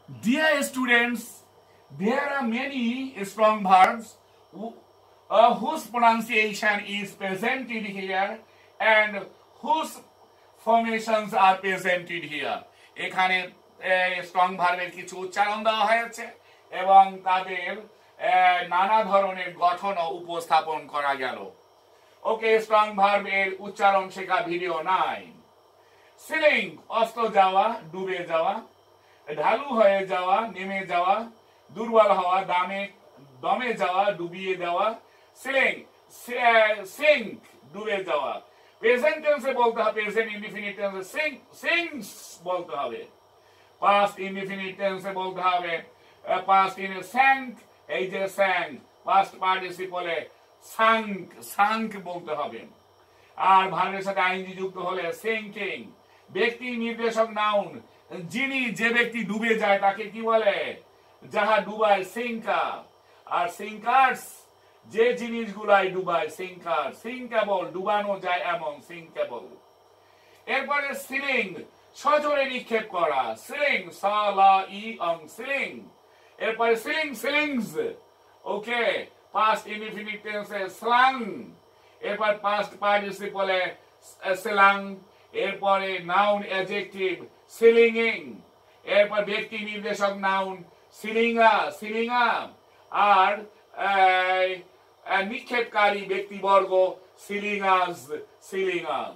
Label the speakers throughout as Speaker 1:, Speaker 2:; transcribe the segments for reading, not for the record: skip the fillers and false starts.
Speaker 1: Dear students, there are many strong verbs whose pronunciation is presented here and whose formations are presented here. এখানে strong ভার্বের কিছু উচ্চারণ দেওয়া হয়েছে এবং তাদের নানা ধরনের গঠন উপস্থাপন করা গেল। ওকে, স্ট্রং ভার্বের উচ্চারণ শেখা ভিডিও 9। সিলিং অস্ত যাওয়া, ডুবে যাওয়া, ঢালু হয়ে যাওয়া, নেমে যাওয়া, দুর্বল হওয়া, দমে যাওয়া, ডুবিয়ে দেওয়া। সিলিং সিঙ্ক ডুবে যাওয়া। প্রেজেন্ট টেন্সে বলতে হবে, প্রেজেন্ট ইনডিফিনিট টেন্সে সিংস বলতে হবে। পাস্ট ইনডিফিনিট টেন্সে বলতে হবে পাস্ট ইন স্যাঙ্ক, এই যে স্যাঙ্ক পাস্ট পার্টিসিপলে সাঙ্ক বলতে হবে। আর ভার্বের সাথে আইএনজি যুক্ত হলে সিঙ্কিং। ব্যক্তি নির্দেশক নাউন, যিনি যে ব্যক্তি ডুবে যায় তাকে কি বলে? যাহা ডুবায় সিঙ্কার। আর সিঙ্কার্স যে জিনিসগুলাই ডুবায় সিঙ্কার। সিঙ্কেবল ডুবানো যায় এমন সিঙ্কেবল। এরপরে সিলিং সজোরে নিক্ষেপ করা, সিলিং সালা ই অং সিলিং। এরপরে sling slings, okay, past indefinite টেন্সে স্লাং। এরপর পাস্ট পার্টিসিপলে স্লাং। এরপরে নাউন অ্যাডজেক্টিভ সিলিংইং। এরপর ব্যক্তি নির্দেশক নাউন সিলিঙ্গা সিলিঙ্গা। আর নিক্ষেপকারী ব্যক্তিবর্গ সিলিঙ্গাস সিলিঙ্গাস।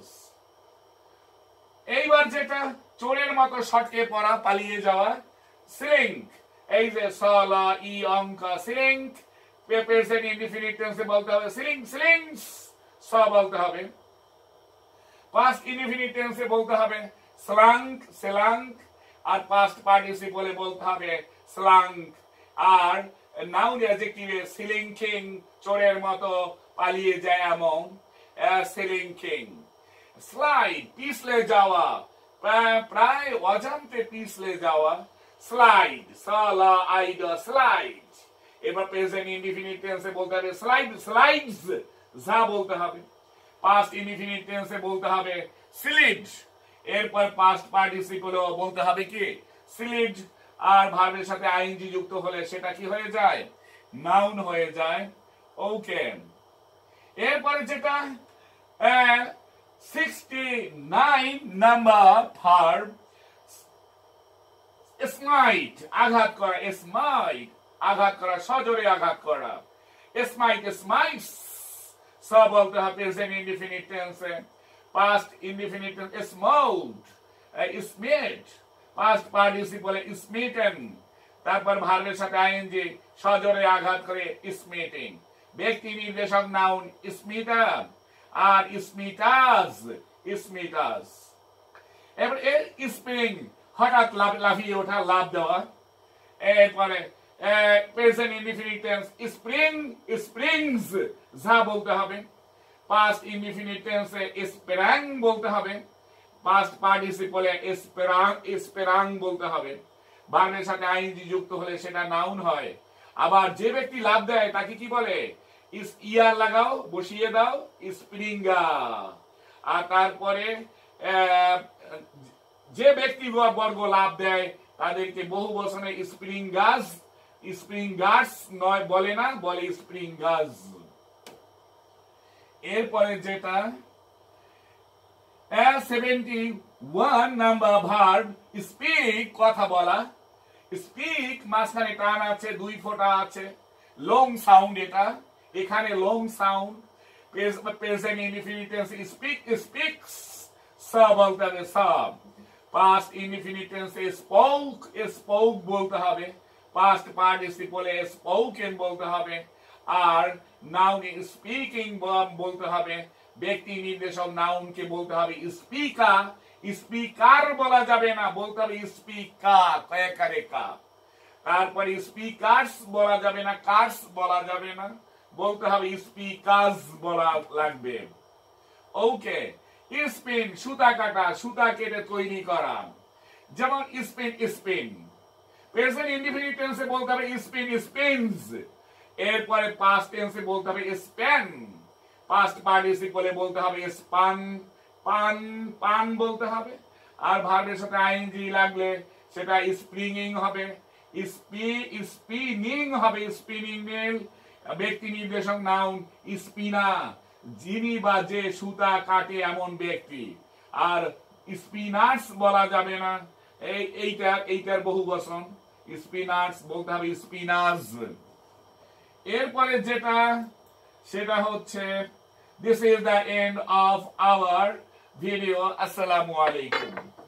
Speaker 1: এইবার যেটা চোরের মতো সটকে পড়া, পালিয়ে যাওয়া, সিলিংক। এই যে সলা ই অঙ্কা সিলিংক। প্রেজেন্ট ইনডিফিনিট টেন্সে বলতে হবে সিলিং সিলিংস, স বলতে হবে। পাস্ট ইনডিফিনিট টেন্সে বলতে হবে স্লাঙ্ক সেলাঙ্ক। আর পাস্ট পার্টিসিপলে বলতে হবে স্লাঙ্ক। আর নাউন অ্যাডজেক্টিভে সিলিংকিং, চোরের মতো পালিয়ে যায় এমন সিলিংকিং। স্লাইড পিছলে যাওয়া, প্রায় অজান্তে পিছলে যাওয়া, স্লাইড সালা আইড স্লাইড। এবার প্রেজেন্ট ইনডিফিনিট টেন্সে বলতে হবে স্লাইড স্লাইডস, যা বলতে হবে। পাস্ট ইনডিফিনিট টেন্সে বলতে হবে স্লিড। এরপর পাস্ট পার্টিসিপলে বলতে হবে কি স্লিড। আর ভার্বের সাথে আইএনজি যুক্ত হলে সেটা কি হয়ে যায়? নাউন হয়ে যায়। ওকে, এরপরে যেটা 69 নাম্বার ভার্ব স্মাইট, আঘাত করা। স্মাইট আঘাত করা, সজোরে আঘাত করা। স্মাইট স্মাইটস, স বলতে হবে প্রেজেন্ট ইনডিফিনিট টেন্সে। পাস্ট ইনডিফিনিট টেন্স স্মোড স্মেট। পাস্ট পার্টিসিপলে স্মিটেন। তারপর ভার্বের সাথে আইএনজি সজোরে আঘাত করে স্মিটিং। ব্যক্তি নির্দেশক নাউন স্মিটা আর স্মিটাস স্মিটাস। এবার স্প্রিং হঠাৎ লাফিয়ে ওঠা, লাফ দেওয়া। এরপরে present indefinite tense spring springs, যা বলতে হবে। পাস্ট ইনডিফিনিট টেন্সে স্প্রাং বলতে হবে। পাস্ট পার্টিসিপলে স্পেরাং বলতে হবে। ভার্বের সাথে আইএনজি যুক্ত হলে সেটা নাউন হয়। আবার যে ব্যক্তি লাভ দেয় তাকে কি বলে? ইয়ার লাগাও, বসিয়ে দাও, স্প্রিঙ্গা। আর তারপরে যে ব্যক্তি বর্গ লাভ দেয় তাদেরকে বহু বচনে স্প্রিঙ্গাস স্প্রিঙ্গার্স নয় বলে না, বলে স্প্রিঙ্গাস। এরপরে যেটা 71 নাম্বার ভার্ব স্পিক, কথা বলা। স্পিক মাঝখানে টান আছে, দুই ফোঁটা আছে, লং সাউন্ড। এটা এখানে long sound. Present indefinite tense speak speaks, স বলতে হবে সব। পাস্ট ইনডিফিনিট টেন্সে স্পোক স্পোক বলতে হবে। পাস্ট পার্টিসিপলে স্পোকেন বলতে হবে। আর নাউন স্পিকিং বলতে হবে। ব্যক্তি নির্দেশক নাউনকে বলতে হবে স্পিকার। স্পিকার বলা যাবে না, বলতে হবে স্পিকার, কয়েকারে কা। তারপরে স্পিকার্স বলা যাবে না, কার্স বলা যাবে না, বলতে হবে স্পিকার্স বলা লাগবে। ওকে, স্পিন সুতা কাটা, সুতা কেটে তৈরি করা। যেমন স্পিন স্পিন। প্রেজেন্ট ইনডিফিনিট টেন্সে বলতে হবে স্পিন স্পিনস। এরপরে পাস্ট টেন্সে বলতে হবে স্পেন। পাস্ট পার্টিসিপলে বলতে হবে স্পান পান পান বলতে হবে। আর ভার্বের সাথে আইএনজি লাগলে সেটা স্প্রিংিং হবে, স্পিনিং হবে, স্পিনিং মেল, ব্যক্তি নির্দেশক নাউন স্পিনা, যিনি বা যে সুতা কাটে এমন ব্যক্তি। আর স্পিনার্স বলা যাবে না, এইটার বহুবচন, স্পিনার্স বলতে হবে স্পিনাজ। এরপরে যেটা সেটা হচ্ছে this is the end of our video. আসসালামু আলাইকুম।